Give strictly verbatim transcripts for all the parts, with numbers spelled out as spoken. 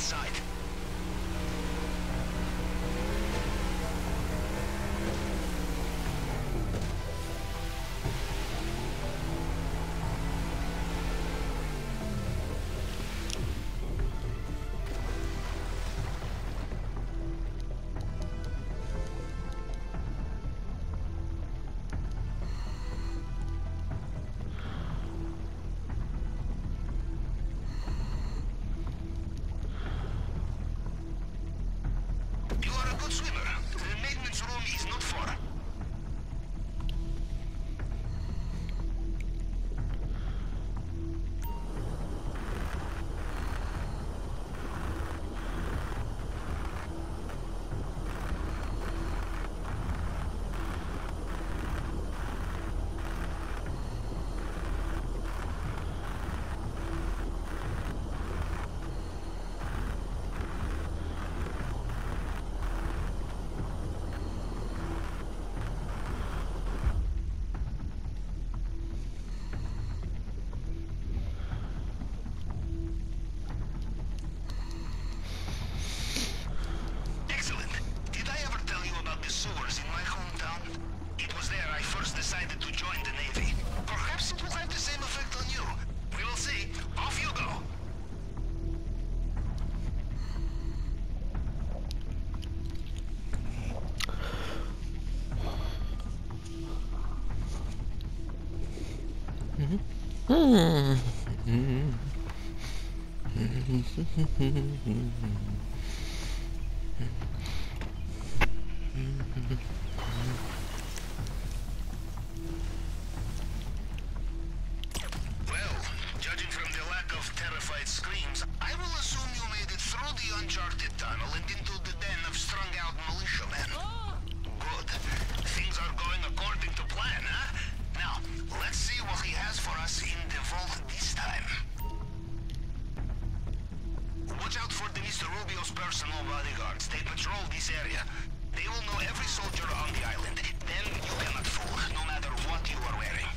inside. Judging from the lack of terrified screams, I will assume you made it through the uncharted tunnel and into the den of strung-out militiamen. Good. Things are going according to plan, huh? Now, let's see what he has for us in the vault this time. Watch out for the Mister Rubio's personal bodyguards. They patrol this area. They will know every soldier on the island. Then you cannot fool, no matter what you are wearing.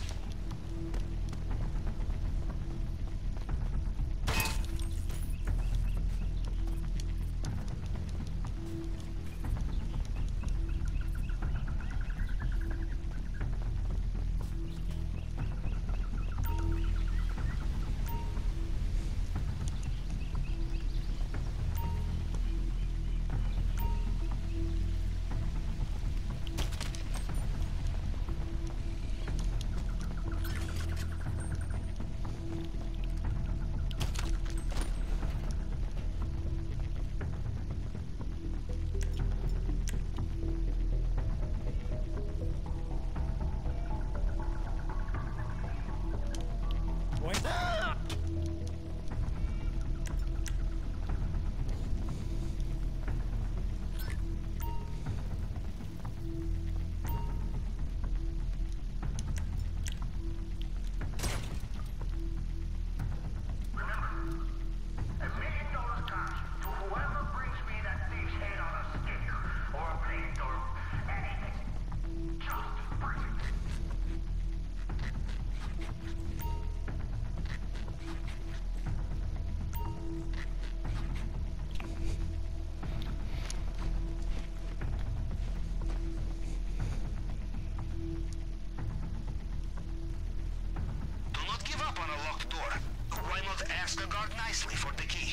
Ask the guard nicely for the key.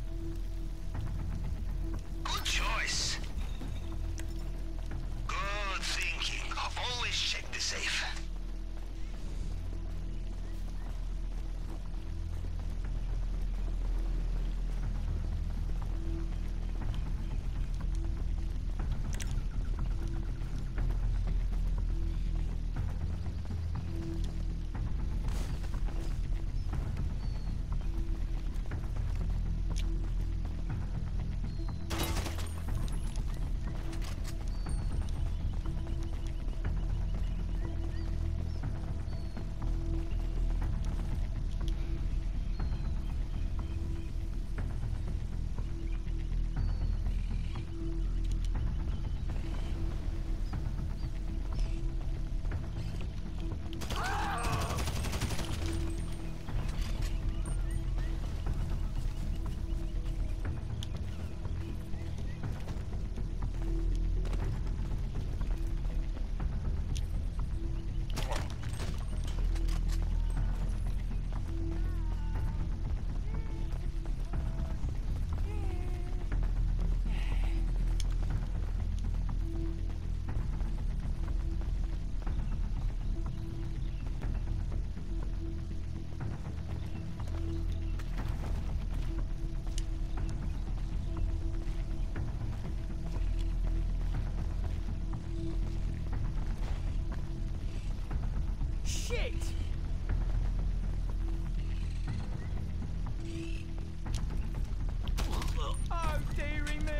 Good choice. Good thinking. Always check the safe. shit! Oh, dearie me!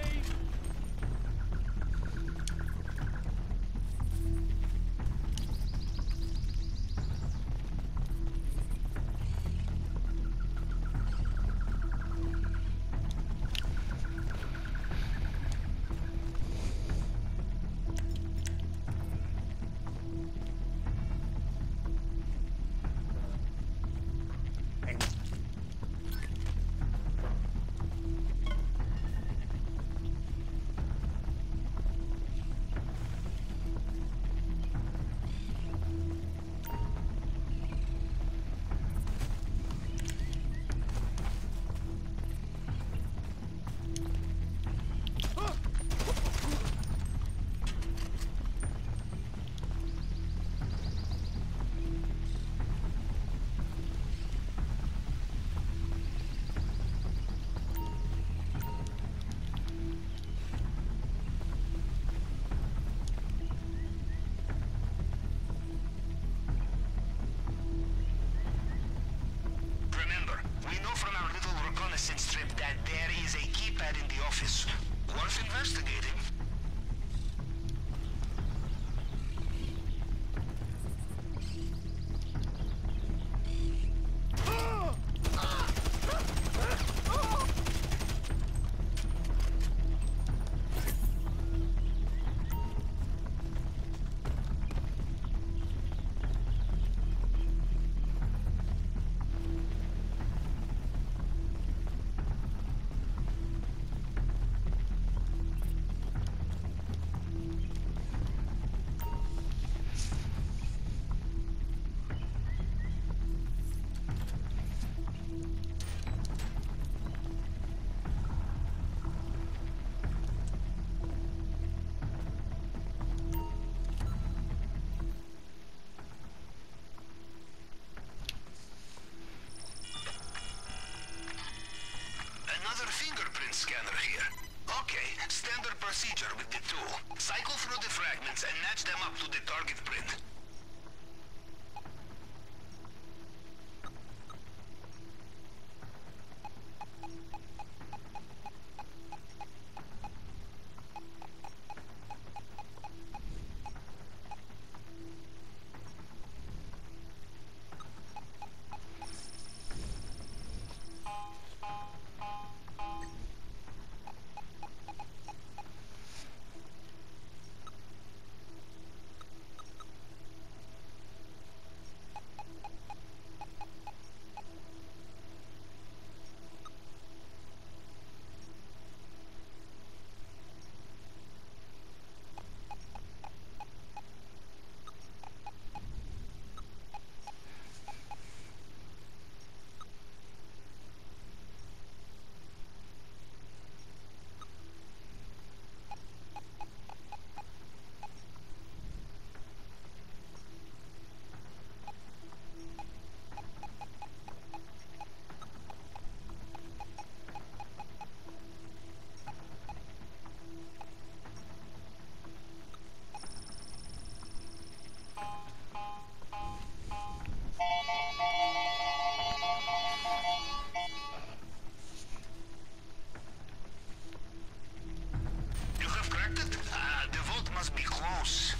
Trip that there is a keypad in the office. Worth investigating. Fingerprint scanner here. Okay, standard procedure with the tool. Cycle through the fragments and match them up to the target print. Must be close.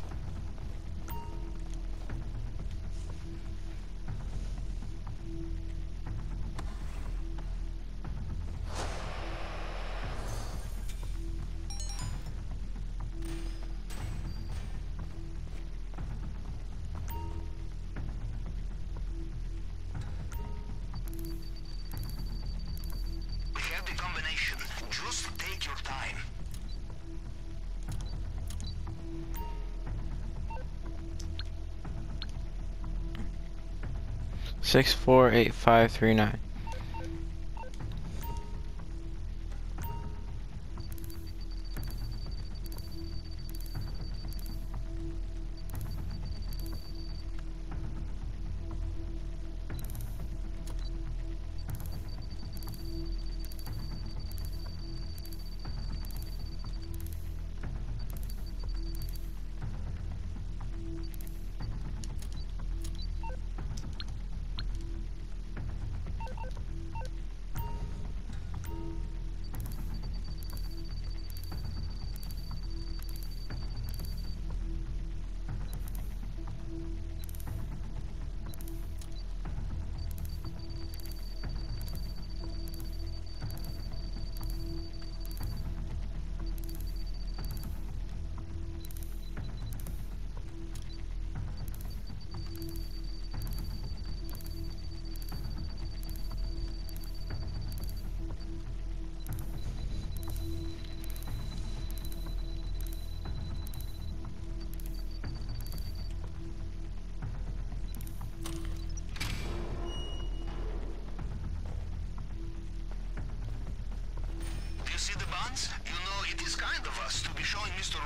We have the combination. Just take your time. Six four eight five three nine.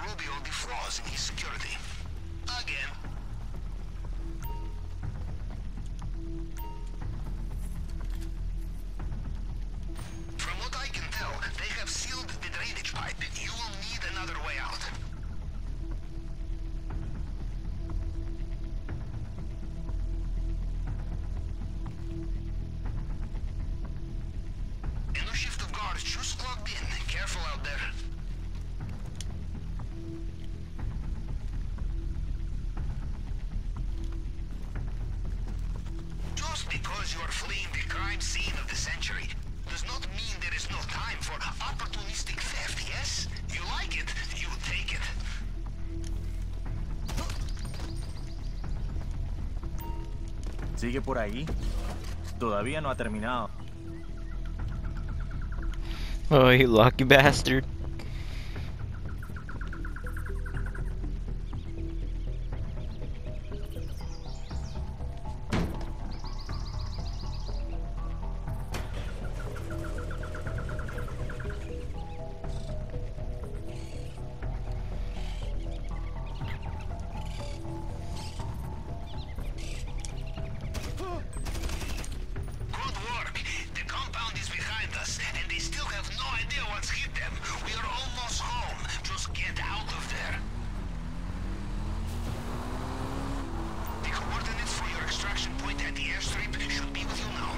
Rubio the flaws in his security. Again. From what I can tell, they have sealed the drainage pipe. You will need another way out. A new shift of guards just logged in. Careful out there. Just because you are fleeing the crime scene of the century does not mean there is no time for opportunistic theft, yes? You like it, you take it. Sigue por ahí. Todavía no ha terminado. Oh, you lucky bastard. Good work. The compound is behind us, and they still have no idea what's hit them. We are almost home. Just get out of there. The coordinates for your extraction point at the airstrip should be with you now.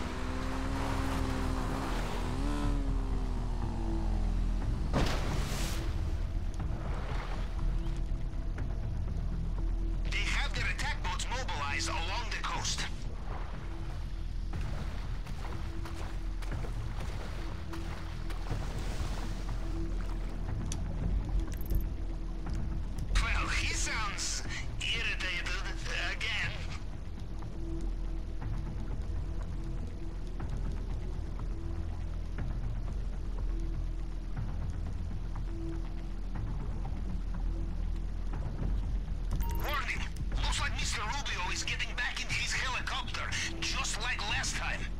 They have their attack boats mobilized along the coast. Well, he sounds irritated again. Warning! Looks like Mister Rubio is getting back in his helicopter, just like last time.